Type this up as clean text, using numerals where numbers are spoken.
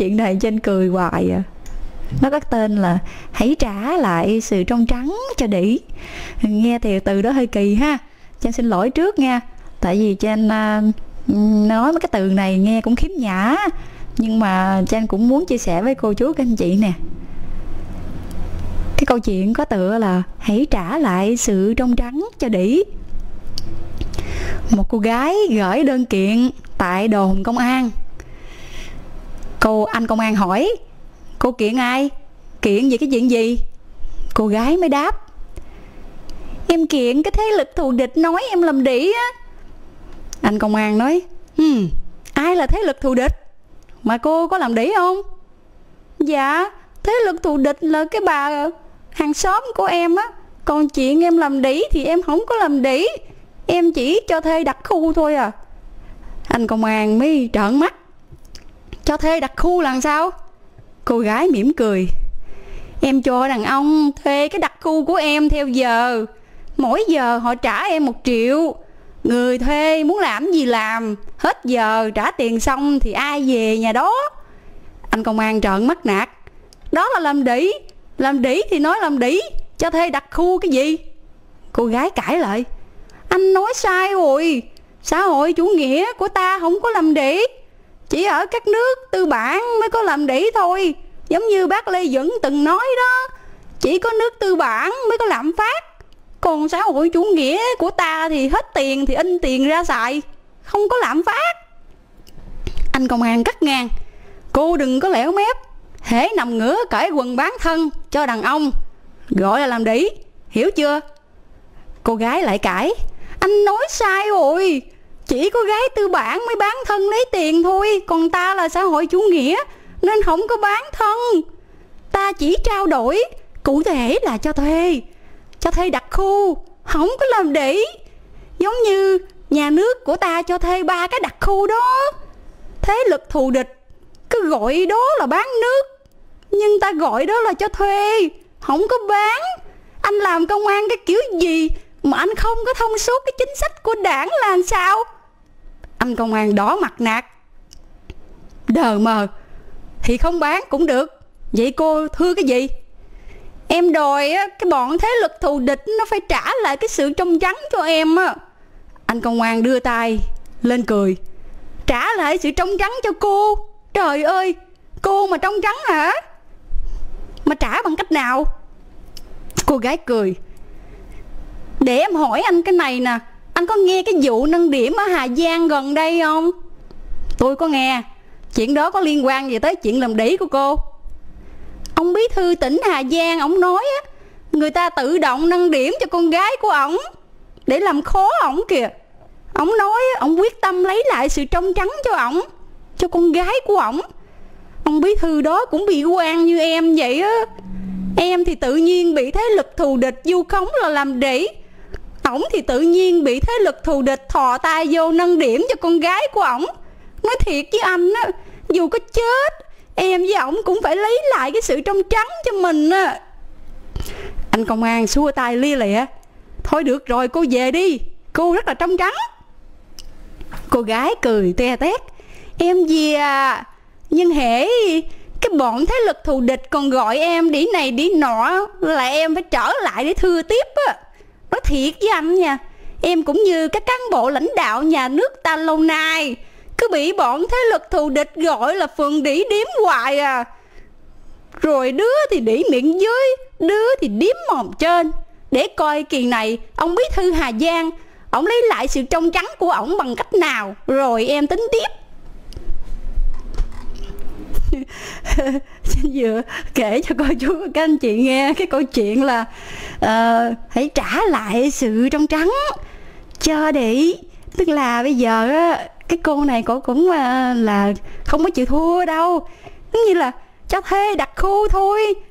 chuyện này Chanh cười hoài à. Nó có tên là Hãy trả lại sự trong trắng cho đĩ. Nghe thì từ đó hơi kỳ ha. Chanh xin lỗi trước nha. Tại vì Chanh nói mấy cái từ này nghe cũng khiếm nhã, nhưng mà Chanh cũng muốn chia sẻ với cô chú các anh chị nè. Cái câu chuyện có tựa là Hãy trả lại sự trong trắng cho đĩ. Một cô gái gửi đơn kiện tại đồn công an. Anh công an hỏi: cô kiện ai? Kiện về cái chuyện gì? Cô gái mới đáp: em kiện cái thế lực thù địch nói em làm đĩ á. Anh công an nói: ai là thế lực thù địch? Mà cô có làm đĩ không? Dạ, thế lực thù địch là cái bà hàng xóm của em á. Còn chuyện em làm đĩ thì em không có làm đĩ, em chỉ cho thuê đặt khu thôi à. Anh công an mới trợn mắt: cho thuê đặt khu là sao? Cô gái mỉm cười: em cho đàn ông thuê cái đặc khu của em theo giờ. Mỗi giờ họ trả em 1 triệu. Người thuê muốn làm gì làm, hết giờ trả tiền xong thì ai về nhà đó. Anh công an trợn mắt nạt: đó là làm đĩ. Làm đĩ thì nói làm đĩ, cho thuê đặt khu cái gì? Cô gái cãi lại: anh nói sai rồi. Xã hội chủ nghĩa của ta không có làm đĩ. Chỉ ở các nước tư bản mới có làm đĩ thôi. Giống như bác Lê Duẩn từng nói đó, chỉ có nước tư bản mới có lạm phát. Còn xã hội chủ nghĩa của ta thì hết tiền thì in tiền ra xài, không có lạm phát. Anh công an cắt ngang: cô đừng có lẻo mép. Hễ nằm ngửa cởi quần bán thân cho đàn ông gọi là làm đĩ, hiểu chưa? Cô gái lại cãi: anh nói sai rồi. Chỉ có gái tư bản mới bán thân lấy tiền thôi. Còn ta là xã hội chủ nghĩa nên không có bán thân. Ta chỉ trao đổi, cụ thể là cho thuê. Cho thuê đặt khu, không có làm đĩ. Giống như nhà nước của ta cho thuê 3 cái đặt khu đó. Thế lực thù địch cứ gọi đó là bán nước, nhưng ta gọi đó là cho thuê, không có bán. Anh làm công an cái kiểu gì mà anh không có thông suốt cái chính sách của đảng là làm sao? Anh công an đỏ mặt nạt: đờ mờ, thì không bán cũng được. Vậy cô thưa cái gì? Em đòi cái bọn thế lực thù địch nó phải trả lại cái sự trong trắng cho em á. Anh công an đưa tay lên cười: trả lại sự trong trắng cho cô? Trời ơi, cô mà trong trắng hả? Mà trả bằng cách nào? Cô gái cười: để em hỏi anh cái này nè, anh có nghe cái vụ nâng điểm ở Hà Giang gần đây không? Tôi có nghe. Chuyện đó có liên quan gì tới chuyện làm đĩ của cô? Ông bí thư tỉnh Hà Giang ổng nói á, người ta tự động nâng điểm cho con gái của ổng để làm khó ổng kìa. Ổng nói ổng quyết tâm lấy lại sự trong trắng cho ổng, cho con gái của ổng. Ông bí thư đó cũng bị quan như em vậy á. Em thì tự nhiên bị thế lực thù địch vu khống là làm đĩ. Ổng thì tự nhiên bị thế lực thù địch thò tay vô nâng điểm cho con gái của ổng. Nói thiệt với anh á, dù có chết, em với ổng cũng phải lấy lại cái sự trong trắng cho mình á. Anh công an xua tay lia lịa: thôi được rồi, cô về đi, cô rất là trong trắng. Cô gái cười te tét: em về à, nhưng hễ cái bọn thế lực thù địch còn gọi em đĩ này đĩ nọ là em phải trở lại để thưa tiếp á. Nói thiệt với anh nha, em cũng như các cán bộ lãnh đạo nhà nước ta lâu nay cứ bị bọn thế lực thù địch gọi là phường đĩ điếm hoài à. Rồi đứa thì đĩ miệng dưới, đứa thì điếm mồm trên. Để coi kỳ này ông bí thư Hà Giang ổng lấy lại sự trong trắng của ổng bằng cách nào, rồi em tính tiếp. Xin vừa kể cho cô chú các anh chị nghe cái câu chuyện là hãy trả lại sự trong trắng cho đĩ. Tức là bây giờ á, cái cô này cổ cũng là không có chịu thua đâu, giống như là cho thuê đặt khu thôi,